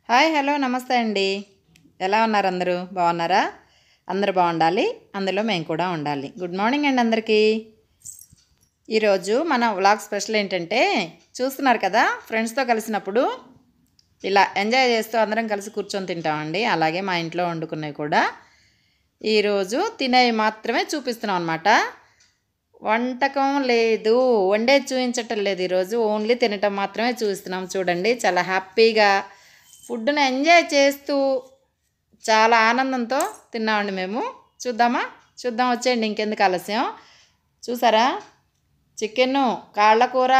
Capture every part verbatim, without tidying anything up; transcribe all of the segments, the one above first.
Hi hello నమస్తే అండి. ఎలా ఉన్నారు అందరూ? బాగున్నారా? అందరూ బాగుండాలి, అందులో మేము కూడా ఉండాలి. గుడ్ మార్నింగ్ అండి అందరికీ. ఈరోజు మన వ్లాగ్ స్పెషల్ ఏంటంటే, చూస్తున్నారు కదా, ఫ్రెండ్స్తో కలిసినప్పుడు ఇలా ఎంజాయ్ చేస్తూ అందరం కలిసి కూర్చొని తింటామండి. అలాగే మా ఇంట్లో వండుకున్నవి కూడా ఈరోజు తినేవి మాత్రమే చూపిస్తున్నాం అనమాట. వంటకం లేదు, వండేది చూపించటం లేదు. ఈరోజు ఓన్లీ తినటం మాత్రమే చూపిస్తున్నాం. చూడండి, చాలా హ్యాపీగా ఫుడ్ని ఎంజాయ్ చేస్తూ చాలా ఆనందంతో తిన్నామండి మేము. చూద్దామా? చూద్దాం, వచ్చేయండి, ఇంకెందుకు ఆలస్యం. చూసారా, చికెను, కాళ్ళ కూర,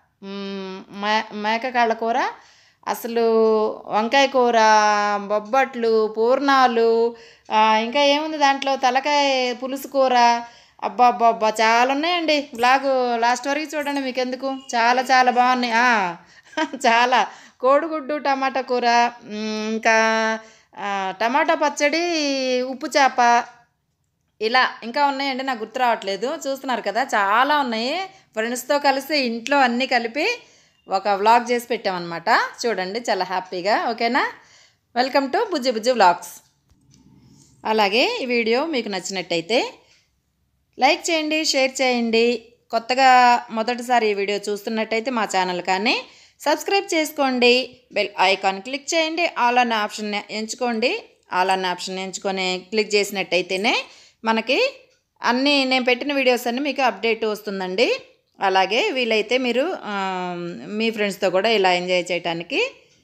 మే మేక కాళ్ళ కూర, అసలు వంకాయ కూర, బొబ్బట్లు, పూర్ణాలు, ఇంకా ఏముంది దాంట్లో, తలకాయ పులుసు కూర. అబ్బా అబ్బా అబ్బా చాలా ఉన్నాయండి. బ్లాగు లాస్ట్ వరకు చూడండి, మీకు ఎందుకు, చాలా చాలా బాగున్నాయి. చాలా కోడిగుడ్డు, టమాటా కూర, ఇంకా టమాటా పచ్చడి, ఉప్పు చేప, ఇలా ఇంకా ఉన్నాయండి, నాకు గుర్తు రావట్లేదు. చూస్తున్నారు కదా, చాలా ఉన్నాయి. ఫ్రెండ్స్తో కలిసి ఇంట్లో అన్నీ కలిపి ఒక వ్లాగ్ చేసి పెట్టామన్నమాట. చూడండి, చాలా హ్యాపీగా. ఓకేనా? Welcome to Bujji Bujji vlogs. అలాగే ఈ వీడియో మీకు నచ్చినట్టయితే లైక్ చేయండి, షేర్ చేయండి. కొత్తగా మొదటిసారి ఈ వీడియో చూస్తున్నట్టయితే మా ఛానల్ కానీ సబ్స్క్రైబ్ చేసుకోండి. బెల్ ఐకాన్ క్లిక్ చేయండి. ఆల్ అన్న ఆప్షన్ ఎంచుకోండి. ఆల్ అన్న ఆప్షన్ ఎంచుకొని క్లిక్ చేసినట్టయితేనే మనకి అన్నీ నేను పెట్టిన వీడియోస్ అన్నీ మీకు అప్డేట్ వస్తుందండి. అలాగే వీలైతే మీరు మీ ఫ్రెండ్స్తో కూడా ఇలా ఎంజాయ్ చేయడానికి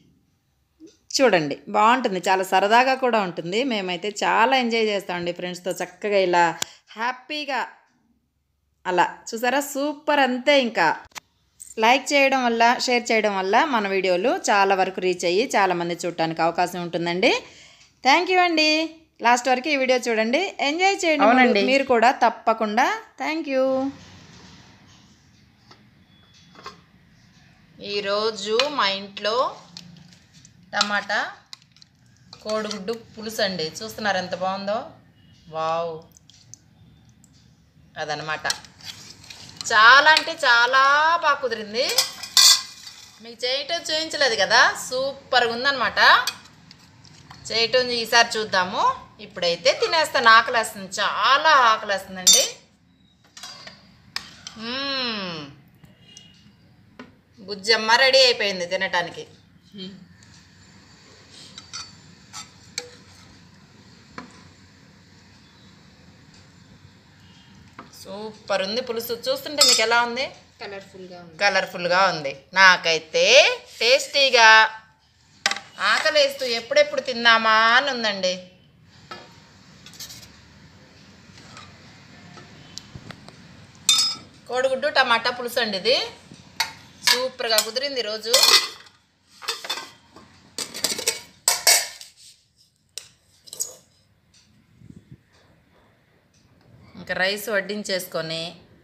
చూడండి, బాగుంటుంది, చాలా సరదాగా కూడా ఉంటుంది. మేమైతే చాలా ఎంజాయ్ చేస్తామండి ఫ్రెండ్స్తో, చక్కగా ఇలా హ్యాపీగా. అలా చూసారా, సూపర్. అంతే. ఇంకా లైక్ చేయడం వల్ల, షేర్ చేయడం వల్ల మన వీడియోలు చాలా వరకు రీచ్ అయ్యి చాలామంది చూడటానికి అవకాశం ఉంటుందండి. థ్యాంక్ యూ అండి. లాస్ట్ వరకు ఈ వీడియో చూడండి, ఎంజాయ్ చేయండి. అవునండి, మీరు కూడా తప్పకుండా. Thank you. ఈరోజు మా ఇంట్లో టమాటా కోడిగుడ్డు పులుసు అండి. చూస్తున్నారు ఎంత బాగుందో. వావ్, అదనమాట. చాలా అంటే చాలా బాగా కుదిరింది. మీకు చేయటం చూపించలేదు కదా, సూపర్గా ఉందన్నమాట. చేయటం ఈసారి చూద్దాము. ఇప్పుడైతే తినేస్తాను, ఆకలేస్తుంది, చాలా ఆకలేస్తుందండి. బుజ్జమ్మ రెడీ అయిపోయింది తినటానికి. సూపర్ ఉంది పులుసు. చూస్తుంటే మీకు ఎలా ఉంది? కలర్ఫుల్గా ఉంది. కలర్ఫుల్గా ఉంది. నాకైతే టేస్టీగా ఆకలేస్తూ ఎప్పుడెప్పుడు తిందామా అని ఉందండి. కోడిగుడ్డు టమాటా పులుసు అండి ఇది. సూపర్గా కుదిరింది ఈరోజు. ఇంకా రైస్ వడ్డించేసుకొని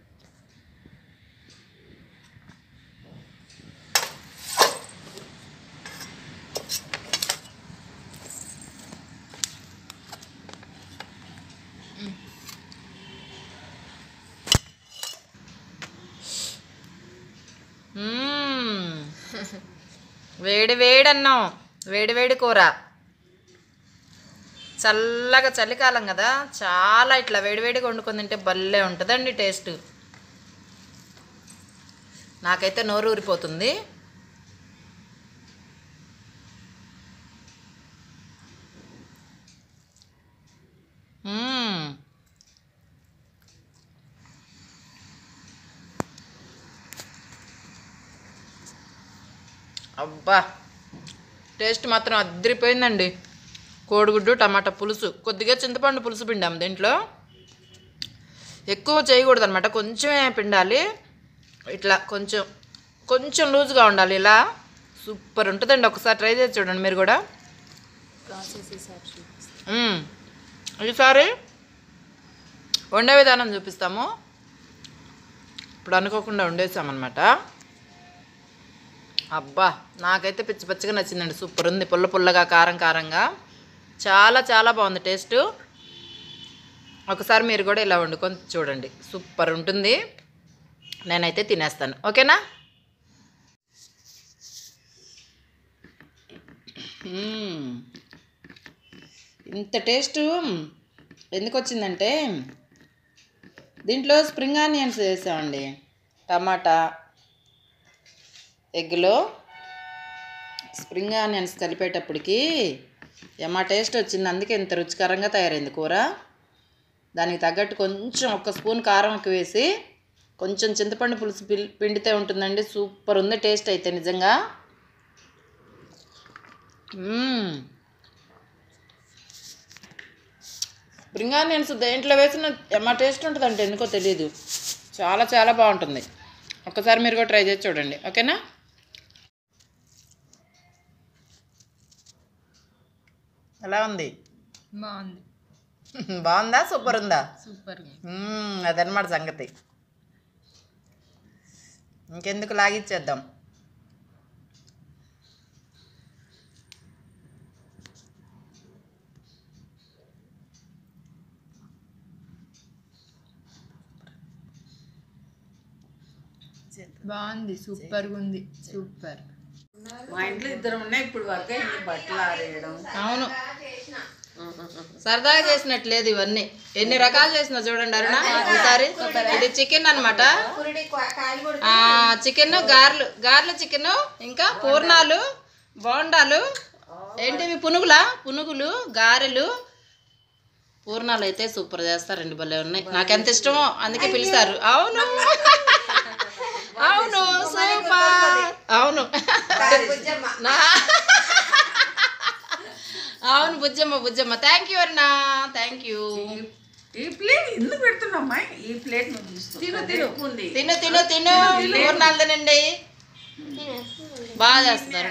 వేడి వేడి అన్నం, వేడి వేడి కూర, చల్లగా చలికాలం కదా, చాలా ఇట్లా వేడివేడిగా వండుకొని తింటే భలే ఉంటుందండి టేస్ట్. నాకైతే నోరు ఊరిపోతుంది. అబ్బా, టేస్ట్ మాత్రం అదిరిపోయిందండి. కోడిగుడ్డు టమాటా పులుసు, కొద్దిగా చింతపండు పులుసు పిండాము దీంట్లో. ఎక్కువ చేయకూడదు అనమాట, కొంచెమే పిండాలి. ఇట్లా కొంచెం కొంచెం లూజ్గా ఉండాలి. ఇలా సూపర్ ఉంటుందండి. ఒకసారి ట్రై చేసి చూడండి మీరు కూడా. ఈసారి వండే విధానం చూపిస్తాము. ఇప్పుడు అనుకోకుండా వండేసామన్నమాట. అబ్బా, నాకైతే పిచ్చి పచ్చిగా నచ్చిందండి. సూపర్ ఉంది, పుల్ల పుల్లగా, కారం కారంగా, చాలా చాలా బాగుంది టేస్ట్. ఒకసారి మీరు కూడా ఇలా వండుకొని చూడండి, సూపర్ ఉంటుంది. నేనైతే తినేస్తాను. ఓకేనా? మ్మ్. ఇంత టేస్ట్ ఎందుకు వచ్చిందంటే దీంట్లో స్ప్రింగ్ ఆనియన్స్ వేసామండి. టమాటా ఎగ్లో స్ప్రింగ్ ఆనియన్స్ కలిపేటప్పటికి ఏమా టేస్ట్ వచ్చింది. అందుకే ఇంత రుచికరంగా తయారైంది కూర. దానికి తగ్గట్టు కొంచెం ఒక స్పూన్ కారం ఎక్కువ వేసి కొంచెం చింతపండు పులుసు పిండితే ఉంటుందండి. సూపర్ ఉంది టేస్ట్ అయితే నిజంగా. స్ప్రింగ్ ఆనియన్స్ దేంట్లో వేసిన ఏమా టేస్ట్ ఉంటుందంటే ఎందుకో తెలియదు. చాలా చాలా బాగుంటుంది. ఒక్కసారి మీరు కూడా ట్రై చేసి చూడండి. ఓకేనా? ఎలా ఉంది? బాగుంది. బాగుందా? సూపర్ ఉందా? సూపర్. అదనమాట సంగతి. ఇంకెందుకు లాగిచ్చేద్దాం. బాగుంది. సూపర్గా ఉంది. సూపర్. మా ఇంట్లో ఇద్దరు ఉన్నాయి ఇప్పుడు వరకు ఇన్ని బట్టలు ఆరేయడం. అవును, సరదాగా చేసినట్లేదు ఇవన్నీ. ఎన్ని రకాలు చేసినా చూడండి అరుణ. ఈసారి ఇది చికెన్ అనమాట. చికెన్ గారెలు గారెలు చికెన్, ఇంకా పూర్ణాలు, బోండాలు, ఏంటివి పునుగులా పునుగులు గారెలు పూర్ణాలు అయితే సూపర్ చేస్తారండి. భలే ఉన్నాయి. నాకు ఎంత ఇష్టమో అందుకే పిలిచారు. అవును అవును సూపర్. అవును అవును బుజ్జమ్మ బుజ్జమ్మ. థ్యాంక్ యూ అన్నా, థ్యాంక్ యూ. ఈ ప్లేట్ ఎందుకు పెడుతున్నామ్మా? ఈ ప్లేట్ నువ్వు తీసుకో. తిను తిను తిను తిను తిను పూర్ణాలు తినండి. బాగా చేస్తారు.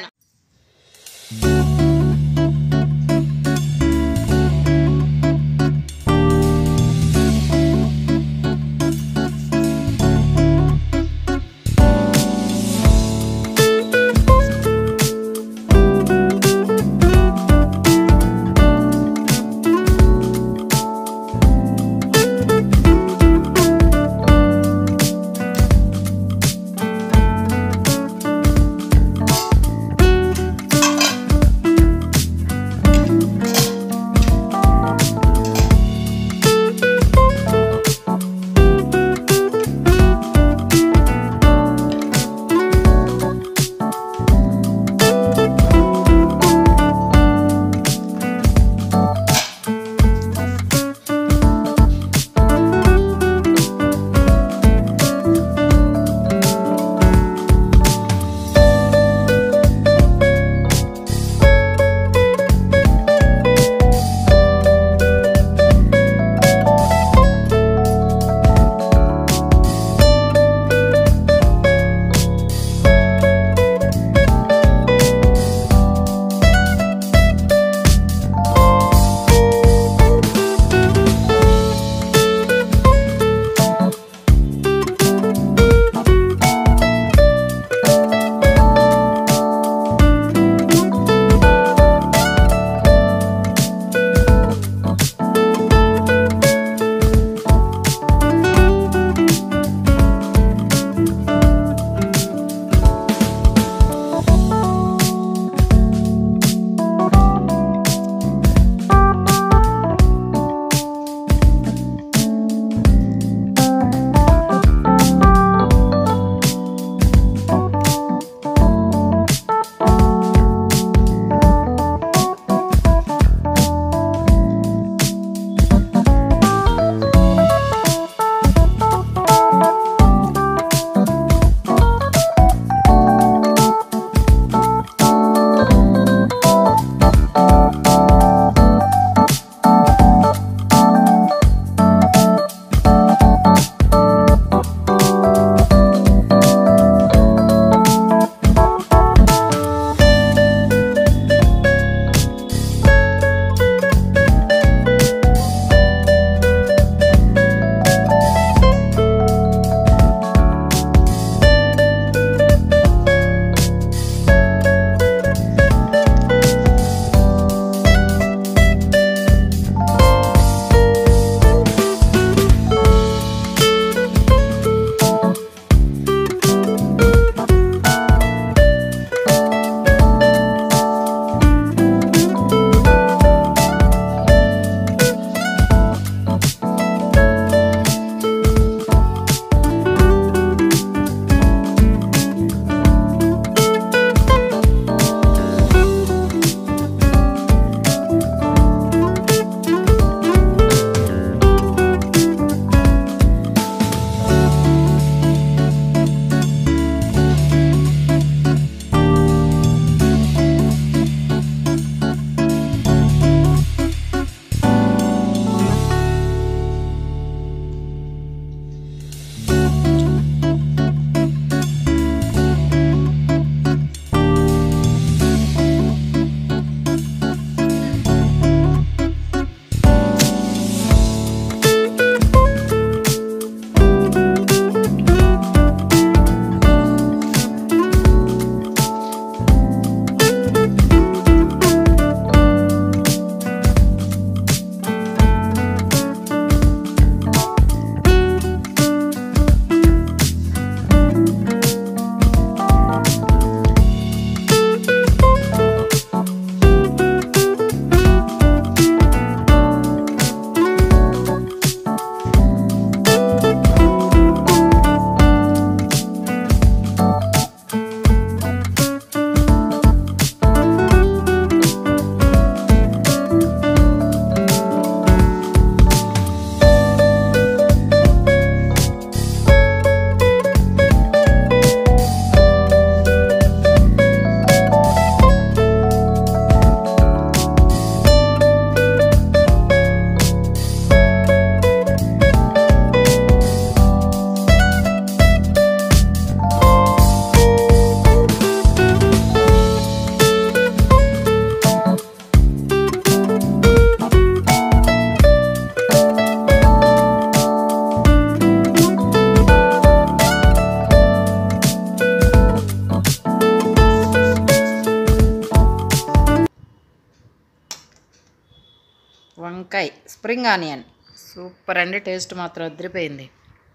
వంకాయ స్ప్రింగ్ ఆనియన్ సూపర్ అండి. టేస్ట్ మాత్రం అదిరిపోయింది.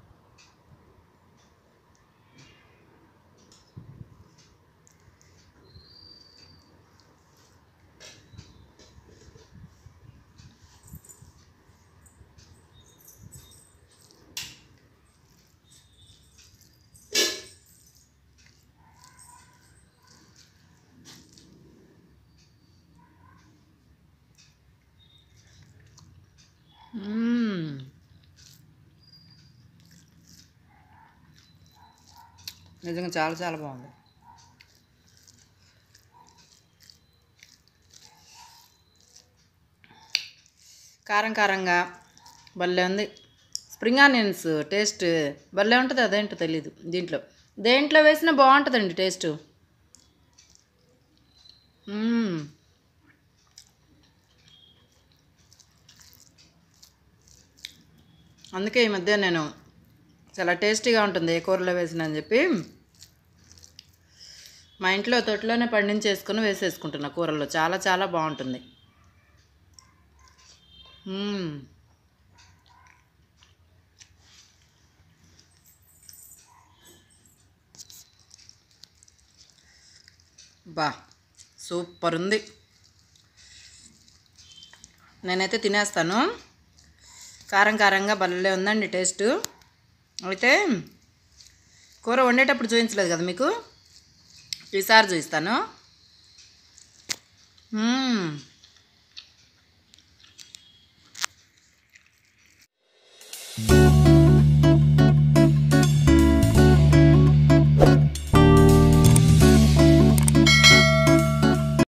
మ్మ్. నిజంగా చాలా చాలా బాగుంది. కారం కారంగా భలే ఉంది. స్ప్రింగ్ ఆనియన్స్ టేస్ట్ భలే ఉంటుంది. అదేంటో తెలీదు. దీంట్లో దేంట్లో వేసినా బాగుంటుందండి టేస్ట్. మ్మ్. అందుకే ఈ మధ్య నేను చాలా టేస్టీగా ఉంటుంది ఏ కూరలో వేసిన అని చెప్పి మా ఇంట్లో తొట్లోనే పండించేసుకొని వేసేసుకుంటున్నా కూరల్లో. చాలా చాలా బాగుంటుంది. మ్మ్. బా సూపర్ ఉంది. నేనైతే తినేస్తాను. కారం కారంగా భలే ఉందండి టేస్ట్. అయితే కూర వండేటప్పుడు చూపించలేదు కదా మీకు, ఈసారి చూపిస్తాను. మ్మ్.